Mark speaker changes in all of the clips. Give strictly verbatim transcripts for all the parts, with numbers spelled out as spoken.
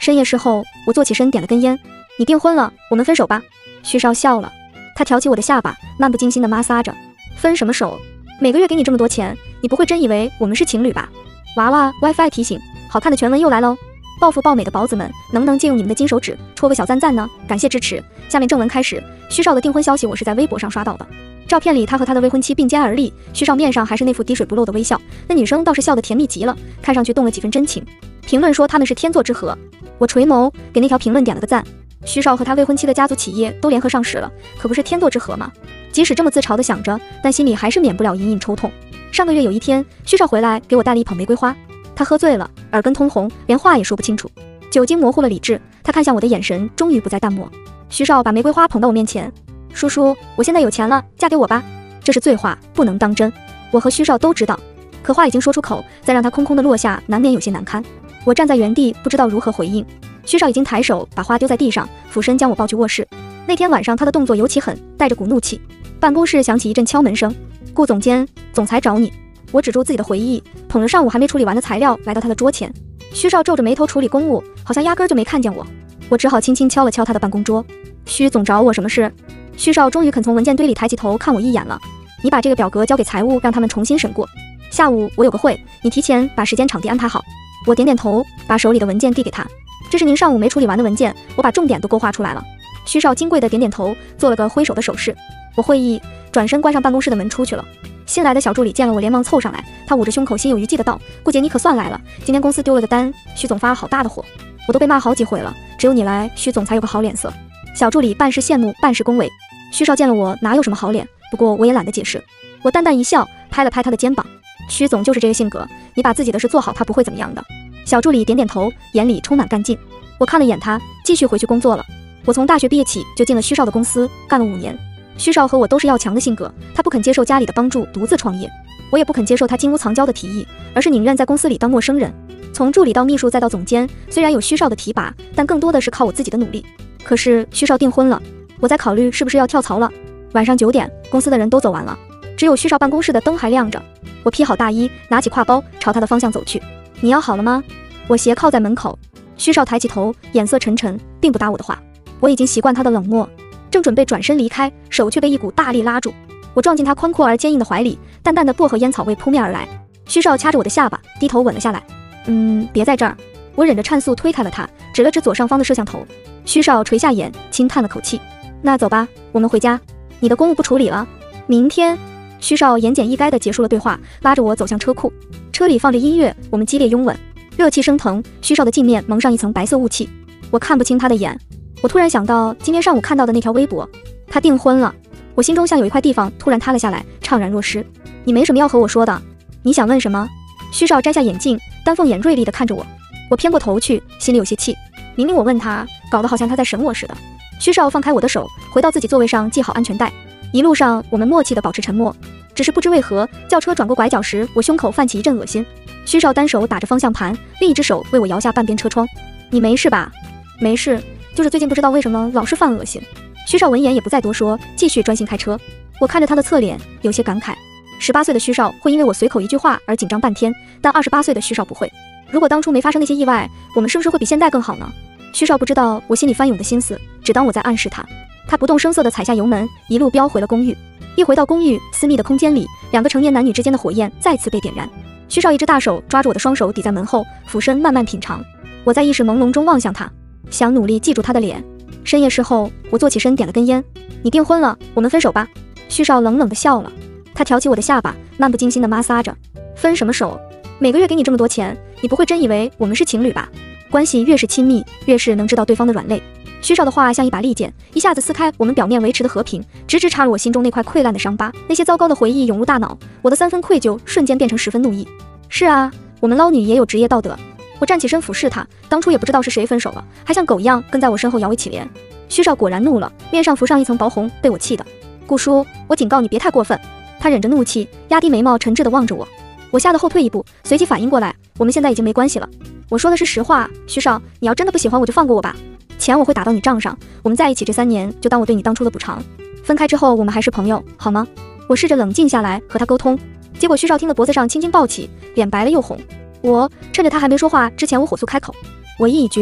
Speaker 1: 深夜事后，我坐起身点了根烟。你订婚了，我们分手吧。徐少笑了，他挑起我的下巴，漫不经心地摩挲着。分什么手？每个月给你这么多钱，你不会真以为我们是情侣吧？娃娃 WiFi 提醒，好看的全文又来喽！暴富暴美的宝子们，能不能借用你们的金手指戳个小赞赞呢？感谢支持。下面正文开始。徐少的订婚消息我是在微博上刷到的。照片里他和他的未婚妻并肩而立，徐少面上还是那副滴水不漏的微笑，那女生倒是笑得甜蜜极了，看上去动了几分真情。评论说他们是天作之合，我垂眸给那条评论点了个赞。徐少和他未婚妻的家族企业都联合上市了，可不是天作之合吗？即使这么自嘲的想着，但心里还是免不了隐隐抽痛。上个月有一天，徐少回来给我带了一捧玫瑰花，他喝醉了，耳根通红，连话也说不清楚，酒精模糊了理智，他看向我的眼神终于不再淡漠。徐少把玫瑰花捧到我面前，叔叔，我现在有钱了，嫁给我吧。这是醉话，不能当真。我和徐少都知道，可话已经说出口，再让他空空的落下，难免有些难堪。我站在原地，不知道如何回应。徐少已经抬手把花丢在地上，俯身将我抱去卧室。那天晚上他的动作尤其狠，带着股怒气。办公室响起一阵敲门声，顾总监，总裁找你。我止住自己的回忆，捧着上午还没处理完的材料来到他的桌前。徐少皱着眉头处理公务，好像压根就没看见我。我只好轻轻敲了敲他的办公桌。徐总找我什么事？徐少终于肯从文件堆里抬起头看我一眼了。你把这个表格交给财务，让他们重新审过。下午我有个会，你提前把时间场地安排好。我点点头，把手里的文件递给他。这是您上午没处理完的文件，我把重点都勾画出来了。徐少金贵的点点头，做了个挥手的手势。我会意，转身关上办公室的门出去了。新来的小助理见了我，连忙凑上来，他捂着胸口，心有余悸的道：顾姐，你可算来了，今天公司丢了个单，徐总发了好大的火，我都被骂好几回了，只有你来，徐总才有个好脸色。小助理半是羡慕，半是恭维。徐少见了我，哪有什么好脸？不过我也懒得解释。我淡淡一笑，拍了拍他的肩膀。徐总就是这个性格，你把自己的事做好，他不会怎么样的。小助理点点头，眼里充满干劲。我看了眼他，继续回去工作了。我从大学毕业起就进了徐少的公司，干了五年。徐少和我都是要强的性格，他不肯接受家里的帮助，独自创业。我也不肯接受他金屋藏娇的提议，而是宁愿在公司里当陌生人。从助理到秘书再到总监，虽然有徐少的提拔，但更多的是靠我自己的努力。可是徐少订婚了，我在考虑是不是要跳槽了。晚上九点，公司的人都走完了，只有徐少办公室的灯还亮着。我披好大衣，拿起挎包，朝他的方向走去。你要好了吗？我斜靠在门口。徐少抬起头，眼色沉沉，并不答我的话。我已经习惯他的冷漠，正准备转身离开，手却被一股大力拉住。我撞进他宽阔而坚硬的怀里，淡淡的薄荷烟草味扑面而来。徐少掐着我的下巴，低头吻了下来。嗯，别在这儿。我忍着颤速推开了他，指了指左上方的摄像头。徐少垂下眼，轻叹了口气。那走吧，我们回家。你的公务不处理了？明天。徐少言简意赅地结束了对话，拉着我走向车库。车里放着音乐，我们激烈拥吻，热气升腾。徐少的镜面蒙上一层白色雾气，我看不清他的眼。我突然想到今天上午看到的那条微博，他订婚了。我心中像有一块地方突然塌了下来，怅然若失。你没什么要和我说的？你想问什么？徐少摘下眼镜，丹凤眼锐利地看着我。我偏过头去，心里有些气。明明我问他，搞得好像他在审我似的。徐少放开我的手，回到自己座位上系好安全带。一路上我们默契地保持沉默，只是不知为何，轿车转过拐角时，我胸口泛起一阵恶心。徐少单手打着方向盘，另一只手为我摇下半边车窗。你没事吧？没事，就是最近不知道为什么老是犯恶心。徐少闻言也不再多说，继续专心开车。我看着他的侧脸，有些感慨。十八岁的徐少会因为我随口一句话而紧张半天，但二十八岁的徐少不会。如果当初没发生那些意外，我们是不是会比现在更好呢？徐少不知道我心里翻涌的心思，只当我在暗示他。他不动声色地踩下油门，一路飙回了公寓。一回到公寓，私密的空间里，两个成年男女之间的火焰再次被点燃。徐少一只大手抓住我的双手，抵在门后，俯身慢慢品尝。我在意识朦胧中望向他，想努力记住他的脸。深夜事后，我坐起身点了根烟。你订婚了，我们分手吧。徐少冷冷地笑了，他挑起我的下巴，漫不经心地摩挲着。分什么手？每个月给你这么多钱，你不会真以为我们是情侣吧？关系越是亲密，越是能知道对方的软肋。徐少的话像一把利剑，一下子撕开我们表面维持的和平，直直插入我心中那块溃烂的伤疤。那些糟糕的回忆涌入大脑，我的三分愧疚瞬间变成十分怒意。是啊，我们捞女也有职业道德。我站起身俯视他，当初也不知道是谁分手了，还像狗一样跟在我身后摇尾乞怜。徐少果然怒了，面上浮上一层薄红，被我气的。顾叔，我警告你别太过分。他忍着怒气，压低眉毛，沉滞地望着我。我吓得后退一步，随即反应过来，我们现在已经没关系了。我说的是实话，徐少，你要真的不喜欢我就放过我吧。钱我会打到你账上，我们在一起这三年就当我对你当初的补偿。分开之后我们还是朋友，好吗？我试着冷静下来和他沟通，结果徐少听了脖子上轻轻抱起，脸白了又红。我趁着他还没说话之前，我火速开口，我意已决，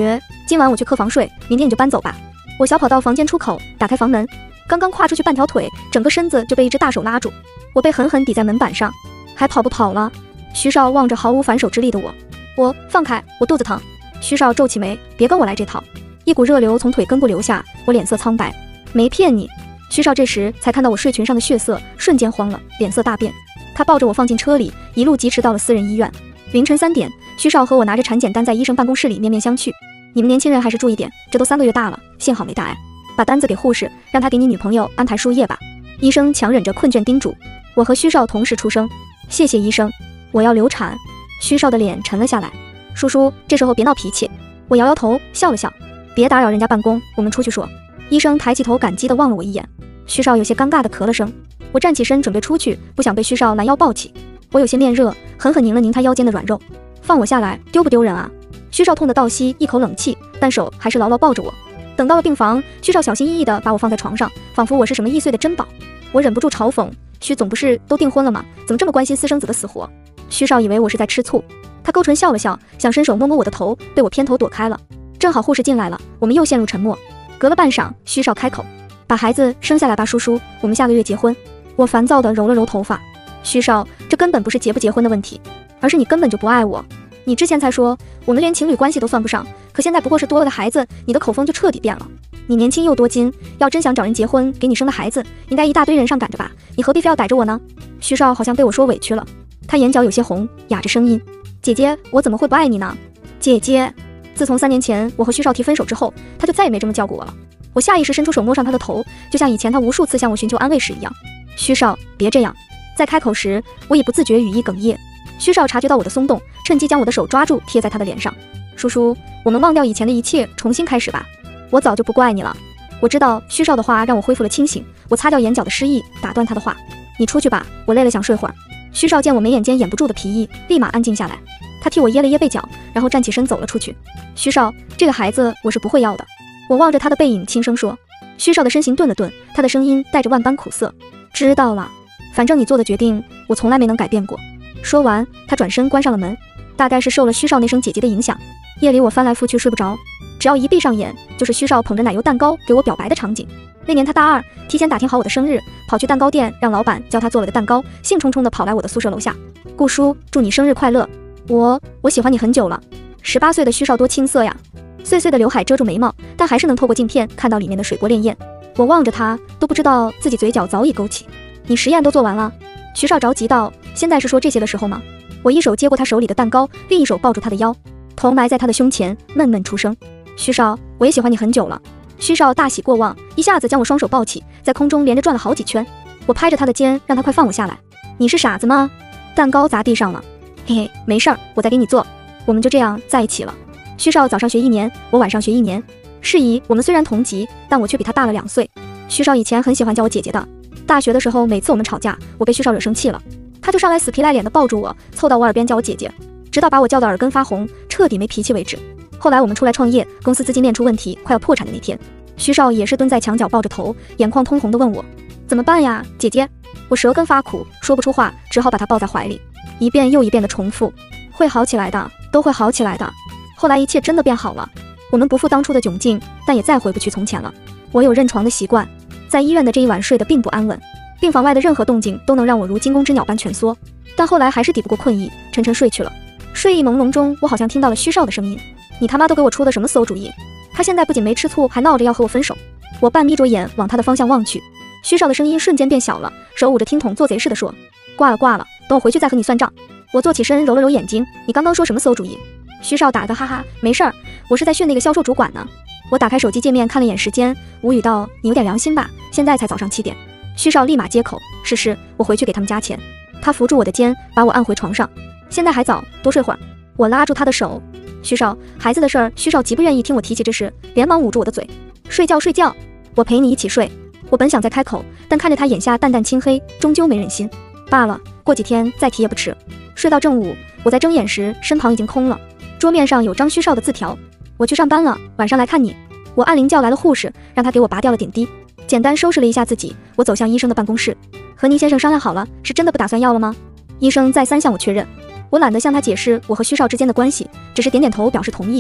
Speaker 1: 今晚我去客房睡，明天你就搬走吧。我小跑到房间出口，打开房门，刚刚跨出去半条腿，整个身子就被一只大手拉住，我被狠狠抵在门板上，还跑不跑了？徐少望着毫无反手之力的我，我放开，我肚子疼。徐少皱起眉，别跟我来这套。一股热流从腿根部流下，我脸色苍白，没骗你。徐少这时才看到我睡裙上的血色，瞬间慌了，脸色大变。他抱着我放进车里，一路疾驰到了私人医院。凌晨三点，徐少和我拿着产检单在医生办公室里面面相觑。你们年轻人还是注意点，这都三个月大了，幸好没大碍。把单子给护士，让他给你女朋友安排输液吧。医生强忍着困倦叮嘱。我和徐少同时出声，谢谢医生。我要流产。徐少的脸沉了下来。叔叔，这时候别闹脾气。我摇摇头，笑了笑。别打扰人家办公，我们出去说。医生抬起头，感激地望了我一眼。徐少有些尴尬地咳了声。我站起身准备出去，不想被徐少拦腰抱起。我有些面热，狠狠拧了拧他腰间的软肉。放我下来，丢不丢人啊？徐少痛得倒吸一口冷气，但手还是牢牢抱着我。等到了病房，徐少小心翼翼地把我放在床上，仿佛我是什么易碎的珍宝。我忍不住嘲讽，徐总不是都订婚了吗？怎么这么关心私生子的死活？徐少以为我是在吃醋，他勾唇笑了笑，想伸手摸摸我的头，被我偏头躲开了。正好护士进来了，我们又陷入沉默。隔了半晌，徐少开口，把孩子生下来吧，叔叔，我们下个月结婚。我烦躁地揉了揉头发。徐少，这根本不是结不结婚的问题，而是你根本就不爱我。你之前才说我们连情侣关系都算不上，可现在不过是多了个孩子，你的口风就彻底变了。你年轻又多金，要真想找人结婚给你生个孩子，应该一大堆人上赶着吧，你何必非要逮着我呢？徐少好像被我说委屈了，他眼角有些红，哑着声音，姐姐，我怎么会不爱你呢？姐姐。自从三年前我和徐少提分手之后，他就再也没这么叫过我了。我下意识伸出手摸上他的头，就像以前他无数次向我寻求安慰时一样。徐少，别这样。在开口时，我已不自觉语意哽咽。徐少察觉到我的松动，趁机将我的手抓住，贴在他的脸上。叔叔，我们忘掉以前的一切，重新开始吧。我早就不怪你了。我知道徐少的话让我恢复了清醒，我擦掉眼角的失意，打断他的话。你出去吧，我累了想睡会儿。徐少见我眉眼间掩不住的疲意，立马安静下来。他替我掖了掖背角，然后站起身走了出去。徐少，这个孩子我是不会要的。我望着他的背影轻声说。徐少的身形顿了顿，他的声音带着万般苦涩。知道了，反正你做的决定我从来没能改变过。说完，他转身关上了门。大概是受了徐少那声姐姐的影响，夜里我翻来覆去睡不着，只要一闭上眼，就是徐少捧着奶油蛋糕给我表白的场景。那年他大二，提前打听好我的生日，跑去蛋糕店让老板教他做了个蛋糕，兴冲冲地跑来我的宿舍楼下。顾叔，祝你生日快乐。我我喜欢你很久了。十八岁的徐少多青涩呀，碎碎的刘海遮住眉毛，但还是能透过镜片看到里面的水波潋滟。我望着他，都不知道自己嘴角早已勾起。你实验都做完了？徐少着急道，现在是说这些的时候吗？我一手接过他手里的蛋糕，另一手抱住他的腰，头埋在他的胸前，闷闷出声。徐少，我也喜欢你很久了。徐少大喜过望，一下子将我双手抱起，在空中连着转了好几圈。我拍着他的肩，让他快放我下来。你是傻子吗？蛋糕砸地上了。嘿嘿，没事儿，我再给你做。我们就这样在一起了。徐少早上学一年，我晚上学一年。是以我们虽然同级，但我却比他大了两岁。徐少以前很喜欢叫我姐姐的。大学的时候，每次我们吵架，我被徐少惹生气了，他就上来死皮赖脸的抱住我，凑到我耳边叫我姐姐，直到把我叫到耳根发红，彻底没脾气为止。后来我们出来创业，公司资金链出问题，快要破产的那天，徐少也是蹲在墙角抱着头，眼眶通红的问我怎么办呀，姐姐。我舌根发苦，说不出话，只好把他抱在怀里，一遍又一遍的重复，会好起来的，都会好起来的。后来一切真的变好了，我们不复当初的窘境，但也再回不去从前了。我有认床的习惯，在医院的这一晚睡得并不安稳，病房外的任何动静都能让我如惊弓之鸟般蜷缩，但后来还是抵不过困意，沉沉睡去了。睡意朦胧中，我好像听到了徐少的声音，你他妈都给我出的什么馊主意？他现在不仅没吃醋，还闹着要和我分手。我半眯着眼往他的方向望去，徐少的声音瞬间变小了，手捂着听筒做贼似的说，挂了挂了，等我回去再和你算账。我坐起身揉了揉眼睛，你刚刚说什么馊主意？徐少打了个哈哈，没事儿，我是在训那个销售主管呢。我打开手机界面看了眼时间，无语道，你有点良心吧，现在才早上七点。徐少立马接口，是是，我回去给他们加钱。他扶住我的肩，把我按回床上，现在还早，多睡会儿。我拉住他的手，徐少，孩子的事儿，徐少极不愿意听我提起这事，连忙捂住我的嘴，睡觉睡觉，我陪你一起睡。我本想再开口，但看着他眼下淡淡青黑，终究没忍心。罢了，过几天再提也不迟。睡到正午，我在睁眼时，身旁已经空了，桌面上有张徐少的字条，我去上班了，晚上来看你。我按铃叫来了护士，让他给我拔掉了点滴，简单收拾了一下自己，我走向医生的办公室。和倪先生商量好了，是真的不打算要了吗？医生再三向我确认。我懒得向他解释我和徐少之间的关系，只是点点头表示同意。医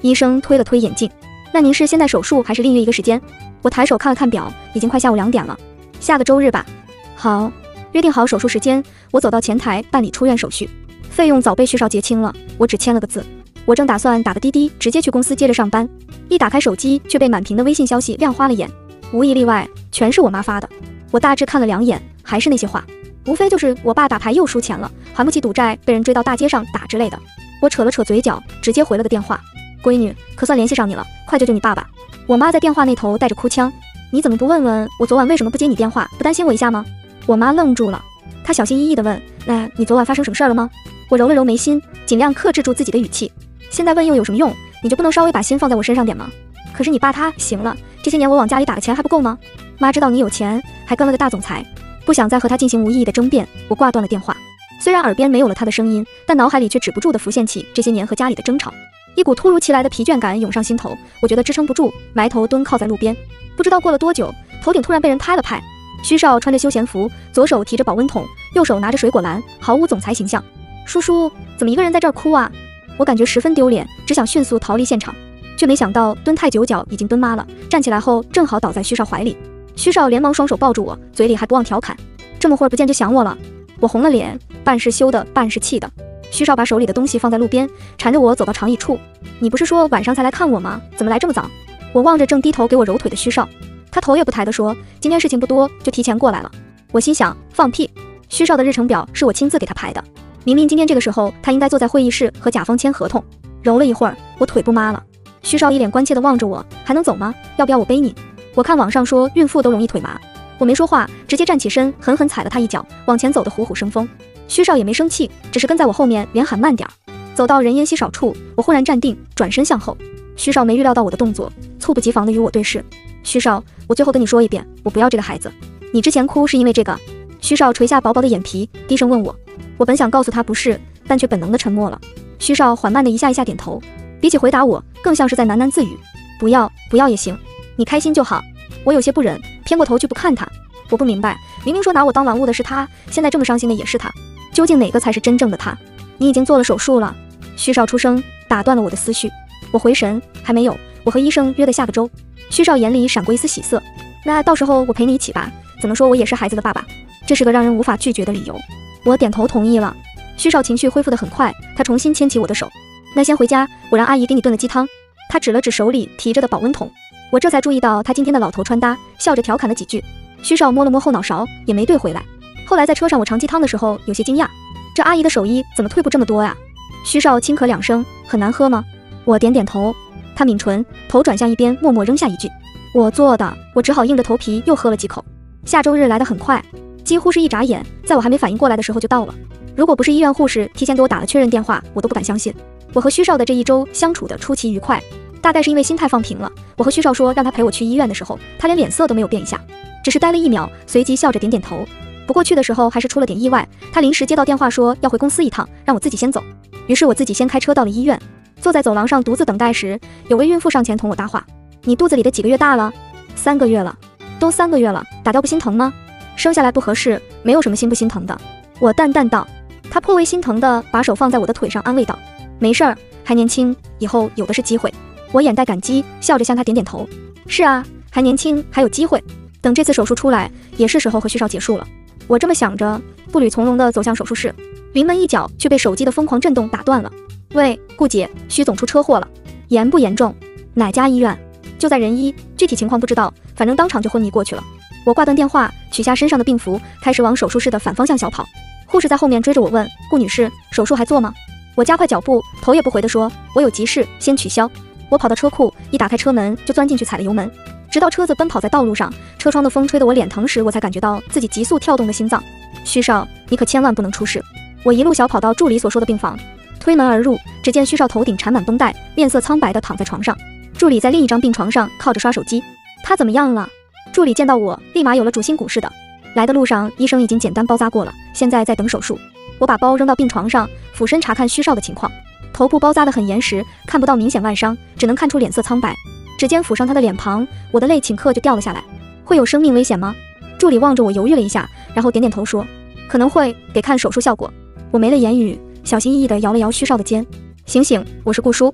Speaker 1: 医生推了推眼镜，那您是现在手术还是另约一个时间？我抬手看了看表，已经快下午两点了，下个周日吧。好，约定好手术时间，我走到前台办理出院手续，费用早被徐少结清了，我只签了个字。我正打算打个滴滴直接去公司接着上班，一打开手机却被满屏的微信消息亮花了眼，无一例外全是我妈发的。我大致看了两眼，还是那些话，无非就是我爸打牌又输钱了，还不起赌债，被人追到大街上打之类的。我扯了扯嘴角，直接回了个电话：闺女，可算联系上你了，快救救你爸爸。我妈在电话那头带着哭腔：你怎么不问问我昨晚为什么不接你电话，不担心我一下吗？我妈愣住了，她小心翼翼地问：那你昨晚发生什么事儿了吗？我揉了揉眉心，尽量克制住自己的语气：现在问又有什么用？你就不能稍微把心放在我身上点吗？可是你爸他行了，这些年我往家里打的钱还不够吗？妈知道你有钱，还跟了个大总裁，不想再和他进行无意义的争辩，我挂断了电话。虽然耳边没有了他的声音，但脑海里却止不住地浮现起这些年和家里的争吵，一股突如其来的疲倦感涌上心头，我觉得支撑不住，埋头蹲靠在路边。不知道过了多久，头顶突然被人拍了拍，虚少穿着休闲服，左手提着保温桶，右手拿着水果篮，毫无总裁形象。叔叔，怎么一个人在这儿哭啊？我感觉十分丢脸，只想迅速逃离现场，却没想到蹲太久脚已经蹲麻了，站起来后正好倒在虚少怀里。虚少连忙双手抱住我，嘴里还不忘调侃：这么会儿不见就想我了。我红了脸，半是羞的半是气的。虚少把手里的东西放在路边，缠着我走到长椅处。你不是说晚上才来看我吗？怎么来这么早？我望着正低头给我揉腿的虚少，他头也不抬地说：今天事情不多，就提前过来了。我心想，放屁，虚少的日程表是我亲自给他排的，明明今天这个时候他应该坐在会议室和甲方签合同。揉了一会儿，我腿不麻了。虚少一脸关切地望着我：还能走吗？要不要我背你？我看网上说孕妇都容易腿麻。我没说话，直接站起身，狠狠踩了他一脚，往前走得虎虎生风。虚少也没生气，只是跟在我后面，连喊慢点儿。走到人烟稀少处，我忽然站定，转身向后。虚少没预料到我的动作，猝不及防地与我对视。虚少，我最后跟你说一遍，我不要这个孩子。你之前哭是因为这个？虚少垂下薄薄的眼皮，低声问我。我本想告诉他不是，但却本能的沉默了。虚少缓慢的一下一下点头，比起回答我，更像是在喃喃自语：不要，不要也行，你开心就好。我有些不忍，偏过头去不看他。我不明白，明明说拿我当玩物的是他，现在这么伤心的也是他，究竟哪个才是真正的他？你已经做了手术了。虚少出声打断了我的思绪。我回神，还没有，我和医生约的下个周。虚少眼里闪过一丝喜色。那到时候我陪你一起吧，怎么说我也是孩子的爸爸，这是个让人无法拒绝的理由。我点头同意了。虚少情绪恢复得很快，他重新牵起我的手。那先回家，我让阿姨给你炖了鸡汤。他指了指手里提着的保温桶。我这才注意到他今天的老头穿搭，笑着调侃了几句。虚少摸了摸后脑勺，也没兑回来。后来在车上我尝鸡汤的时候，有些惊讶，这阿姨的手艺怎么退步这么多呀？虚少轻咳两声，很难喝吗？我点点头。他抿唇，头转向一边，默默扔下一句：我做的。我只好硬着头皮又喝了几口。下周日来得很快，几乎是一眨眼，在我还没反应过来的时候就到了。如果不是医院护士提前给我打了确认电话，我都不敢相信。我和虚少的这一周相处的出奇愉快，大概是因为心态放平了。我和虚少说让他陪我去医院的时候，他连脸色都没有变一下，只是呆了一秒，随即笑着点点头。不过去的时候还是出了点意外，他临时接到电话说要回公司一趟，让我自己先走。于是我自己先开车到了医院，坐在走廊上独自等待时，有位孕妇上前同我搭话：你肚子里的几个月大了？三个月了。都三个月了，打掉不心疼吗？生下来不合适，没有什么心不心疼的。我淡淡道。他颇为心疼的把手放在我的腿上，安慰道：没事儿，还年轻，以后有的是机会。我眼带感激，笑着向他点点头。是啊，还年轻，还有机会。等这次手术出来，也是时候和虚少结束了。我这么想着，步履从容地走向手术室，临门一脚却被手机的疯狂震动打断了。喂，顾姐，虚总出车祸了，严不严重？哪家医院？就在仁医，具体情况不知道，反正当场就昏迷过去了。我挂断电话，取下身上的病服，开始往手术室的反方向小跑。护士在后面追着我问：顾女士，手术还做吗？我加快脚步，头也不回地说：我有急事，先取消。我跑到车库，一打开车门就钻进去，踩了油门，直到车子奔跑在道路上，车窗的风吹得我脸疼时，我才感觉到自己急速跳动的心脏。虚少，你可千万不能出事。我一路小跑到助理所说的病房，推门而入，只见虚少头顶缠满绷带，面色苍白地躺在床上。助理在另一张病床上靠着刷手机。他怎么样了？助理见到我，立马有了主心骨似的。来的路上，医生已经简单包扎过了，现在在等手术。我把包扔到病床上，俯身查看虚少的情况。头部包扎得很严实，看不到明显外伤，只能看出脸色苍白。指尖抚上他的脸庞，我的泪顷刻就掉了下来。会有生命危险吗？助理望着我犹豫了一下，然后点点头说：可能会，得看手术效果。我没了言语，小心翼翼地摇了摇虚少的肩。醒醒，我是顾叔。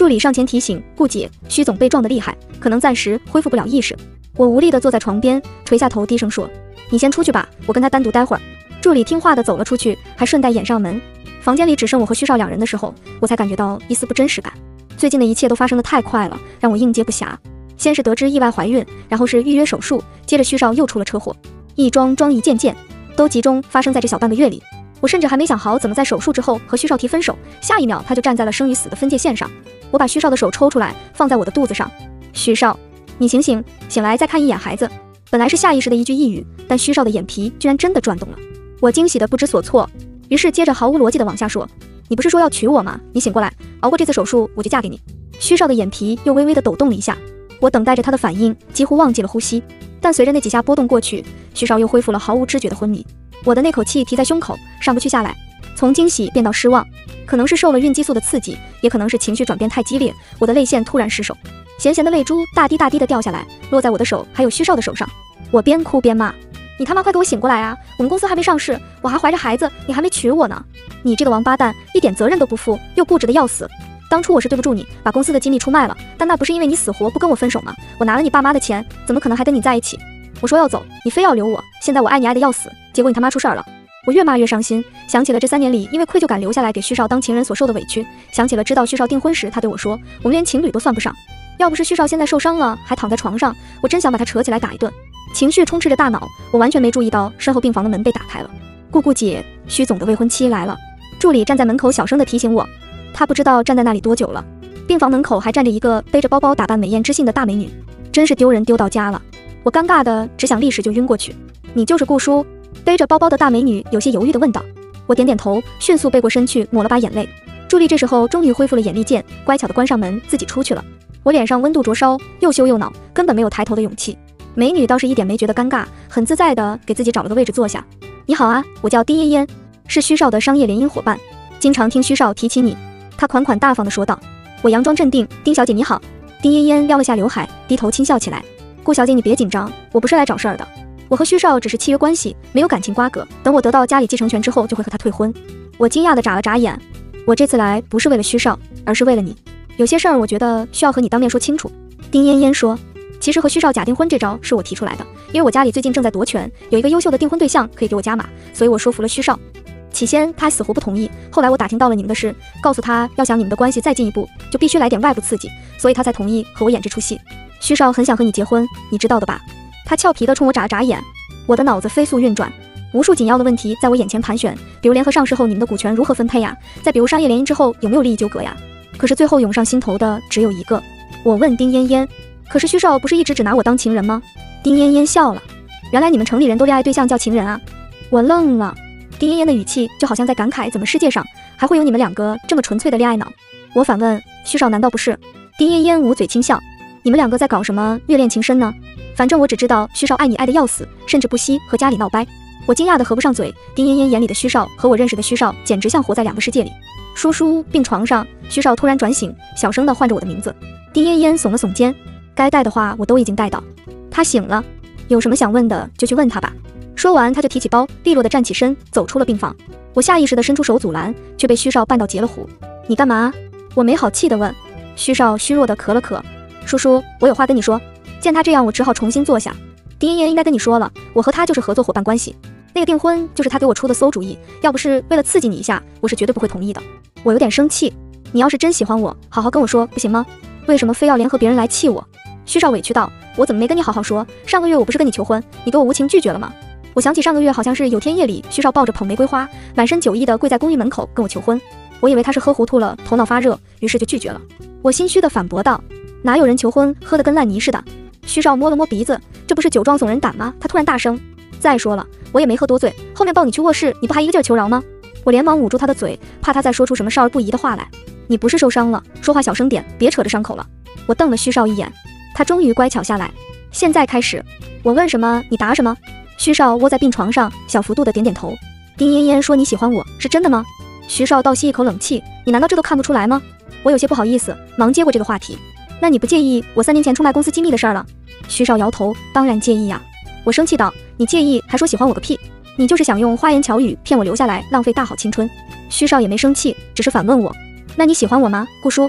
Speaker 1: 助理上前提醒顾姐，徐总被撞得厉害，可能暂时恢复不了意识。我无力地坐在床边，垂下头低声说：你先出去吧，我跟他单独待会儿。助理听话地走了出去，还顺带掩上门。房间里只剩我和虚少两人的时候，我才感觉到一丝不真实感。最近的一切都发生得太快了，让我应接不暇。先是得知意外怀孕，然后是预约手术，接着虚少又出了车祸，一桩桩一件件，都集中发生在这小半个月里。我甚至还没想好怎么在手术之后和虚少提分手，下一秒他就站在了生与死的分界线上。我把虚少的手抽出来，放在我的肚子上。虚少，你醒醒，醒来再看一眼孩子。本来是下意识的一句呓语，但虚少的眼皮居然真的转动了。我惊喜的不知所措，于是接着毫无逻辑的往下说：你不是说要娶我吗？你醒过来，熬过这次手术，我就嫁给你。虚少的眼皮又微微的抖动了一下，我等待着他的反应，几乎忘记了呼吸。但随着那几下波动过去，虚少又恢复了毫无知觉的昏迷。我的那口气提在胸口，上不去下来，从惊喜变到失望，可能是受了孕激素的刺激，也可能是情绪转变太激烈，我的泪腺突然失手，咸咸的泪珠大滴大滴的掉下来，落在我的手还有虚少的手上。我边哭边骂：你他妈快给我醒过来啊！我们公司还没上市，我还怀着孩子，你还没娶我呢！你这个王八蛋，一点责任都不负，又固执的要死。当初我是对不住你，把公司的机密出卖了，但那不是因为你死活不跟我分手吗？我拿了你爸妈的钱，怎么可能还跟你在一起？我说要走，你非要留我，现在我爱你爱的要死，结果你他妈出事儿了。我越骂越伤心，想起了这三年里因为愧疚感留下来给虚少当情人所受的委屈，想起了知道虚少订婚时他对我说，我们连情侣都算不上。要不是虚少现在受伤了，还躺在床上，我真想把他扯起来打一顿。情绪充斥着大脑，我完全没注意到身后病房的门被打开了。顾顾姐，虚总的未婚妻来了。助理站在门口小声地提醒我，他不知道站在那里多久了。病房门口还站着一个背着包包打扮美艳知性的大美女，真是丢人丢到家了。我尴尬的只想立时就晕过去。你就是顾叔？背着包包的大美女有些犹豫地问道。我点点头，迅速背过身去抹了把眼泪。助理这时候终于恢复了眼力见，乖巧地关上门自己出去了。我脸上温度灼烧，又羞又恼，根本没有抬头的勇气。美女倒是一点没觉得尴尬，很自在地给自己找了个位置坐下。你好啊，我叫丁嫣嫣，是虚少的商业联姻伙伴，经常听虚少提起你。她款款大方地说道。我佯装镇定，丁小姐你好。丁嫣嫣撩了下刘海，低头轻笑起来。顾小姐你别紧张，我不是来找事儿的，我和虚少只是契约关系，没有感情瓜葛，等我得到家里继承权之后就会和他退婚。我惊讶地眨了眨眼，我这次来不是为了虚少，而是为了你，有些事儿我觉得需要和你当面说清楚。丁嫣嫣说，其实和虚少假订婚这招是我提出来的，因为我家里最近正在夺权，有一个优秀的订婚对象可以给我加码，所以我说服了虚少。起先他死活不同意，后来我打听到了你们的事，告诉他要想你们的关系再进一步，就必须来点外部刺激，所以他才同意和我演这出戏。虚少很想和你结婚，你知道的吧？他俏皮地冲我眨了眨眼。我的脑子飞速运转，无数紧要的问题在我眼前盘旋，比如联合上市后你们的股权如何分配呀？再比如商业联姻之后有没有利益纠葛呀？可是最后涌上心头的只有一个。我问丁嫣嫣，可是虚少不是一直只拿我当情人吗？丁嫣嫣笑了，原来你们城里人都恋爱对象叫情人啊。我愣了，丁嫣嫣的语气就好像在感慨怎么世界上还会有你们两个这么纯粹的恋爱脑。我反问，虚少难道不是？丁嫣嫣捂嘴轻笑，你们两个在搞什么虐恋情深呢？反正我只知道虚少爱你爱得要死，甚至不惜和家里闹掰。我惊讶的合不上嘴，丁嫣嫣眼里的虚少和我认识的虚少简直像活在两个世界里。叔叔病床上，虚少突然转醒，小声的唤着我的名字。丁嫣嫣耸了耸肩，该带的话我都已经带到。他醒了，有什么想问的就去问他吧。说完他就提起包，利落的站起身走出了病房。我下意识的伸出手阻拦，却被虚少绊到截了胡。你干嘛？我没好气的问。虚少虚弱的咳了咳，叔叔我有话跟你说。见他这样，我只好重新坐下。丁嫣嫣应该跟你说了，我和他就是合作伙伴关系，那个订婚就是他给我出的馊主意，要不是为了刺激你一下，我是绝对不会同意的。我有点生气，你要是真喜欢我，好好跟我说不行吗？为什么非要联合别人来气我？虚少委屈道，我怎么没跟你好好说？上个月我不是跟你求婚，你给我无情拒绝了吗？我想起上个月好像是有天夜里，虚少抱着捧玫瑰花，满身酒意的跪在公寓门口跟我求婚，我以为他是喝糊涂了，头脑发热，于是就拒绝了。我心虚的反驳道，哪有人求婚喝得跟烂泥似的？虚少摸了摸鼻子，这不是酒壮怂人胆吗？他突然大声，再说了，我也没喝多醉，后面抱你去卧室，你不还一个劲儿求饶吗？我连忙捂住他的嘴，怕他再说出什么少儿不宜的话来。你不是受伤了，说话小声点，别扯着伤口了。我瞪了虚少一眼，他终于乖巧下来。现在开始，我问什么你答什么。虚少窝在病床上，小幅度的点点头。丁嫣嫣说你喜欢我，是真的吗？虚少倒吸一口冷气，你难道这都看不出来吗？我有些不好意思，忙接过这个话题。那你不介意我三年前出卖公司机密的事儿了？虚少摇头，当然介意呀。我生气道，你介意还说喜欢我个屁，你就是想用花言巧语骗我留下来，浪费大好青春。虚少也没生气，只是反问我，那你喜欢我吗，顾叔？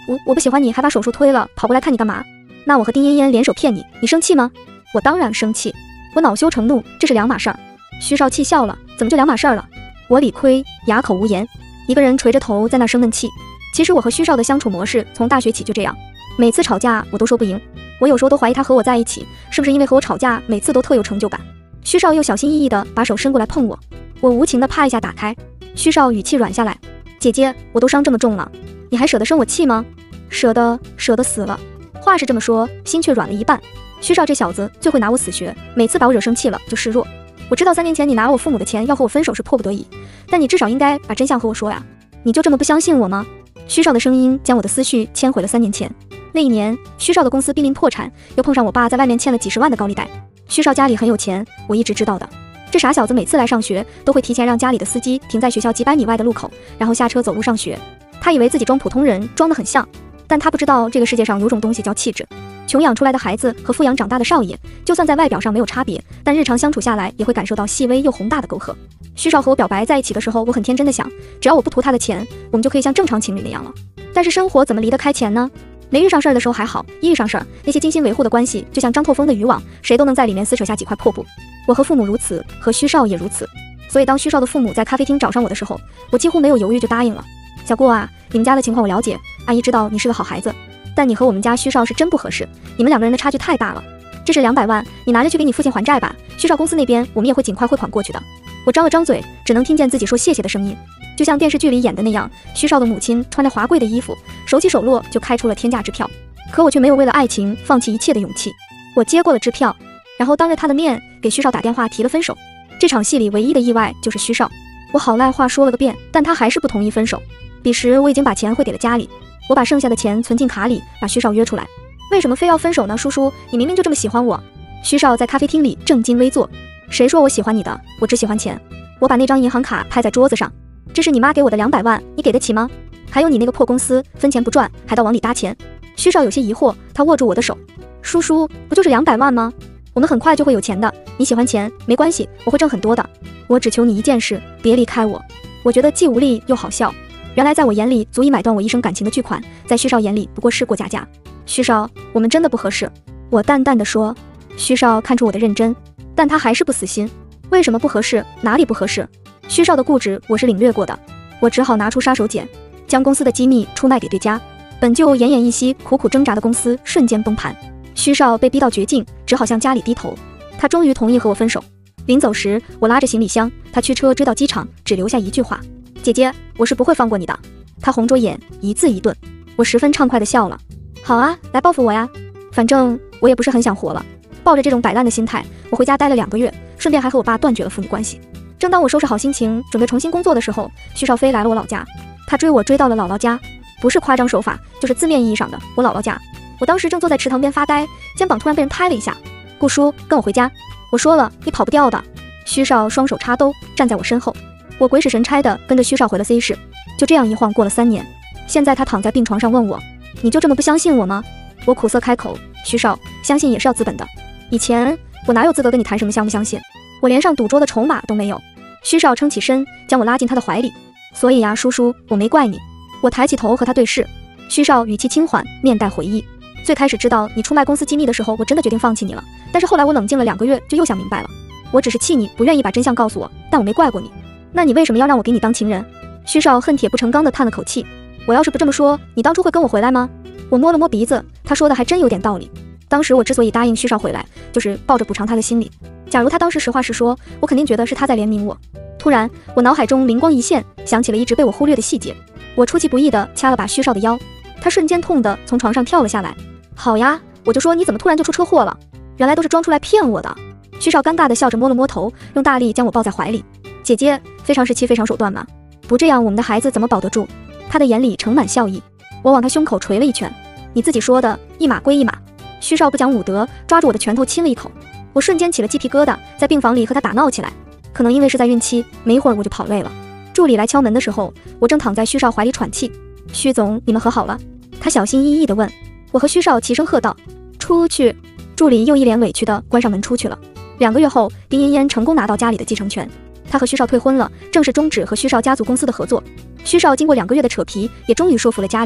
Speaker 1: 我我不喜欢你，还把手术推了，跑过来看你干嘛？那我和丁嫣嫣联手骗你，你生气吗？我当然生气，我恼羞成怒，这是两码事儿。徐少气笑了，怎么就两码事儿了？我理亏，哑口无言，一个人垂着头在那生闷气。其实我和徐少的相处模式从大学起就这样，每次吵架我都说不赢，我有时候都怀疑他和我在一起是不是因为和我吵架每次都特有成就感。徐少又小心翼翼地把手伸过来碰我，我无情地啪一下打开，徐少语气软下来，姐姐，我都伤这么重了，你还舍得生我气吗？舍得，舍得死了。话是这么说，心却软了一半。徐少这小子最会拿我死学，每次把我惹生气了就示弱。我知道三年前你拿了我父母的钱要和我分手是迫不得已，但你至少应该把真相和我说呀。你就这么不相信我吗？徐少的声音将我的思绪牵回了三年前。那一年，徐少的公司濒临破产，又碰上我爸在外面欠了几十万的高利贷。徐少家里很有钱，我一直知道的。这傻小子每次来上学都会提前让家里的司机停在学校几百米外的路口，然后下车走路上学。他以为自己装普通人，装得很像，但他不知道这个世界上有种东西叫气质。穷养出来的孩子和富养长大的少爷，就算在外表上没有差别，但日常相处下来也会感受到细微又宏大的沟壑。徐少和我表白在一起的时候，我很天真的想，只要我不图他的钱，我们就可以像正常情侣那样了。但是生活怎么离得开钱呢？没遇上事儿的时候还好，一遇上事儿，那些精心维护的关系就像张透风的渔网，谁都能在里面撕扯下几块破布。我和父母如此，和徐少也如此。所以当徐少的父母在咖啡厅找上我的时候，我几乎没有犹豫就答应了。小顾啊，你们家的情况我了解，阿姨知道你是个好孩子，但你和我们家徐少是真不合适，你们两个人的差距太大了。这是两百万，你拿着去给你父亲还债吧，徐少公司那边我们也会尽快汇款过去的。我张了张嘴，只能听见自己说谢谢的声音，就像电视剧里演的那样，徐少的母亲穿着华贵的衣服，手起手落就开出了天价支票，可我却没有为了爱情放弃一切的勇气。我接过了支票，然后当着他的面给徐少打电话提了分手。这场戏里唯一的意外就是徐少，我好赖话说了个遍，但他还是不同意分手。彼时我已经把钱汇给了家里，我把剩下的钱存进卡里，把徐少约出来。为什么非要分手呢？叔叔，你明明就这么喜欢我。徐少在咖啡厅里正襟危坐，谁说我喜欢你的？我只喜欢钱。我把那张银行卡拍在桌子上，这是你妈给我的两百万，你给得起吗？还有你那个破公司，分钱不赚，还到往里搭钱。徐少有些疑惑，他握住我的手，叔叔，不就是两百万吗？我们很快就会有钱的，你喜欢钱没关系，我会挣很多的。我只求你一件事，别离开我。我觉得既无力又好笑。原来在我眼里足以买断我一生感情的巨款，在徐少眼里不过是过家家。徐少，我们真的不合适。我淡淡的说。徐少看出我的认真，但他还是不死心。为什么不合适？哪里不合适？徐少的固执我是领略过的，我只好拿出杀手锏，将公司的机密出卖给对家。本就奄奄一息、苦苦挣扎的公司瞬间崩盘。徐少被逼到绝境，只好向家里低头。他终于同意和我分手。临走时，我拉着行李箱，他驱车追到机场，只留下一句话：姐姐，我是不会放过你的。他红着眼，一字一顿。我十分畅快地笑了。好啊，来报复我呀，反正我也不是很想活了。抱着这种摆烂的心态，我回家待了两个月，顺便还和我爸断绝了父女关系。正当我收拾好心情，准备重新工作的时候，徐少飞来了我老家。他追我追到了姥姥家，不是夸张手法，就是字面意义上的我姥姥家。我当时正坐在池塘边发呆，肩膀突然被人拍了一下。顾叔，跟我回家。我说了，你跑不掉的。徐少双手插兜，站在我身后。我鬼使神差的跟着徐少回了 C 市。就这样一晃过了三年，现在他躺在病床上问我，你就这么不相信我吗？我苦涩开口，徐少，相信也是要资本的。以前我哪有资格跟你谈什么相不相信？我连上赌桌的筹码都没有。徐少撑起身，将我拉进他的怀里。所以呀，叔叔，我没怪你。我抬起头和他对视。徐少语气轻缓，面带回忆。最开始知道你出卖公司机密的时候，我真的决定放弃你了。但是后来我冷静了两个月，就又想明白了。我只是气你不愿意把真相告诉我，但我没怪过你。那你为什么要让我给你当情人？徐少恨铁不成钢地叹了口气。我要是不这么说，你当初会跟我回来吗？我摸了摸鼻子，他说的还真有点道理。当时我之所以答应徐少回来，就是抱着补偿他的心理。假如他当时实话实说，我肯定觉得是他在怜悯我。突然，我脑海中灵光一现，想起了一直被我忽略的细节。我出其不意地掐了把徐少的腰，他瞬间痛得从床上跳了下来。好呀，我就说你怎么突然就出车祸了？原来都是装出来骗我的。徐少尴尬地笑着摸了摸头，用大力将我抱在怀里。姐姐，非常时期非常手段嘛，不这样我们的孩子怎么保得住？他的眼里盛满笑意。我往他胸口捶了一拳。你自己说的，一码归一码。徐少不讲武德，抓住我的拳头亲了一口。我瞬间起了鸡皮疙瘩，在病房里和他打闹起来。可能因为是在孕期，没一会儿我就跑累了。助理来敲门的时候，我正躺在徐少怀里喘气。徐总，你们和好了？他小心翼翼地问。我和徐少齐声喝道：出去！助理又一脸委屈地关上门出去了。两个月后，丁嫣嫣成功拿到家里的继承权，她和徐少退婚了，正式终止和徐少家族公司的合作。徐少经过两个月的扯皮，也终于说服了家里。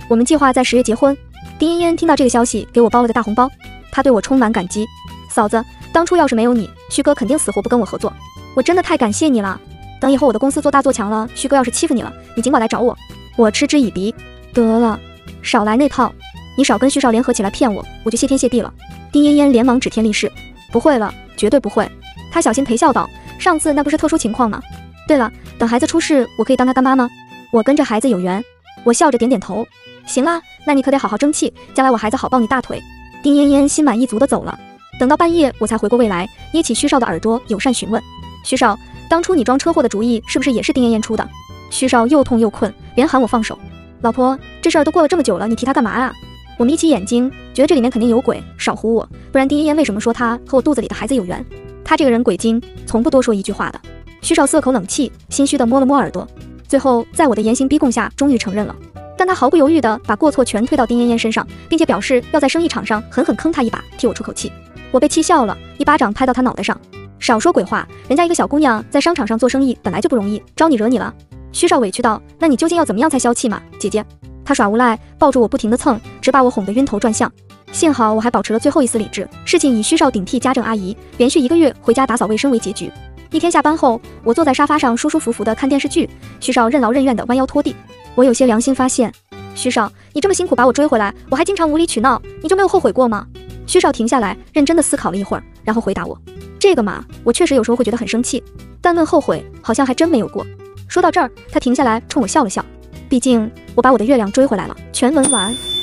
Speaker 1: 我们计划在十月结婚。丁嫣嫣听到这个消息，给我包了个大红包，她对我充满感激。嫂子，当初要是没有你，旭哥肯定死活不跟我合作，我真的太感谢你了。等以后我的公司做大做强了，旭哥要是欺负你了，你尽管来找我。我嗤之以鼻，得了，少来那套，你少跟旭少联合起来骗我，我就谢天谢地了。丁嫣嫣连忙指天立誓，不会了，绝对不会。她小心陪笑道，上次那不是特殊情况吗？对了，等孩子出世，我可以当他干妈吗？我跟这孩子有缘。我笑着点点头，行啦，那你可得好好争气，将来我孩子好抱你大腿。丁嫣嫣心满意足地走了。等到半夜，我才回过味来，捏起旭少的耳朵，友善询问：旭少，当初你装车祸的主意是不是也是丁嫣嫣出的？旭少又痛又困，连喊我放手。老婆，这事儿都过了这么久了，你提他干嘛啊？我眯起眼睛，觉得这里面肯定有鬼，少唬我，不然丁嫣嫣为什么说她和我肚子里的孩子有缘？她这个人鬼精，从不多说一句话的。旭少涩口冷气，心虚地摸了摸耳朵，最后在我的严刑逼供下，终于承认了。但他毫不犹豫地把过错全推到丁嫣嫣身上，并且表示要在生意场上狠狠坑他一把，替我出口气。我被气笑了，一巴掌拍到他脑袋上。少说鬼话，人家一个小姑娘在商场上做生意本来就不容易，招你惹你了？旭少委屈道，那你究竟要怎么样才消气嘛，姐姐？他耍无赖，抱住我不停地蹭，只把我哄得晕头转向。幸好我还保持了最后一丝理智，事情以旭少顶替家政阿姨，连续一个月回家打扫卫生为结局。一天下班后，我坐在沙发上舒舒服服地看电视剧，旭少任劳任怨地弯腰拖地。我有些良心发现，旭少，你这么辛苦把我追回来，我还经常无理取闹，你就没有后悔过吗？旭少停下来，认真地思考了一会儿，然后回答我：这个嘛，我确实有时候会觉得很生气，但论后悔，好像还真没有过。说到这儿，他停下来冲我笑了笑，毕竟我把我的月亮追回来了。全文完。